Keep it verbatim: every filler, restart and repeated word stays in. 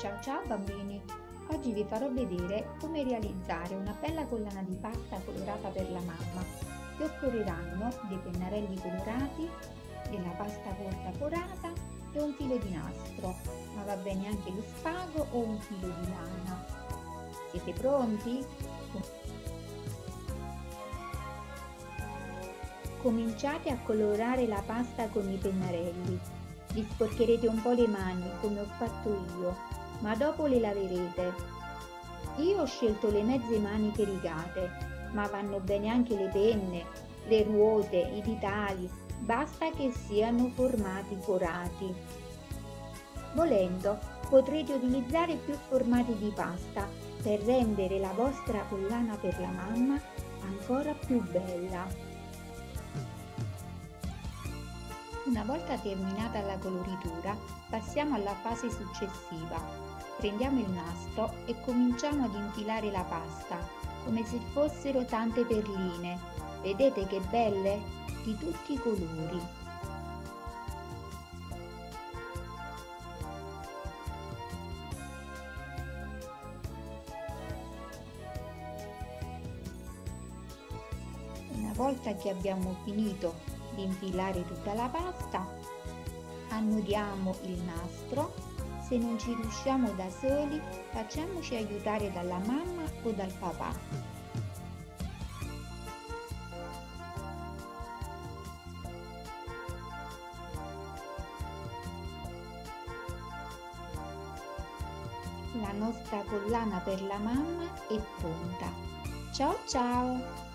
Ciao ciao bambini! Oggi vi farò vedere come realizzare una bella collana di pasta colorata per la mamma. Vi occorreranno dei pennarelli colorati, della pasta corta forata e un filo di nastro, ma va bene anche lo spago o un filo di lana. Siete pronti? Cominciate a colorare la pasta con i pennarelli. Vi sporcherete un po' le mani come ho fatto io, ma dopo le laverete. Io ho scelto le mezze maniche rigate, ma vanno bene anche le penne, le ruote, i ditali, basta che siano formati forati. Volendo, potrete utilizzare più formati di pasta per rendere la vostra collana per la mamma ancora più bella. Una volta terminata la coloritura, passiamo alla fase successiva. Prendiamo il nastro e cominciamo ad infilare la pasta, come se fossero tante perline. Vedete che belle? Di tutti i colori. Una volta che abbiamo finito di infilare tutta la pasta, annudiamo il nastro. Se non ci riusciamo da soli, facciamoci aiutare dalla mamma o dal papà. La nostra collana per la mamma è pronta. Ciao ciao!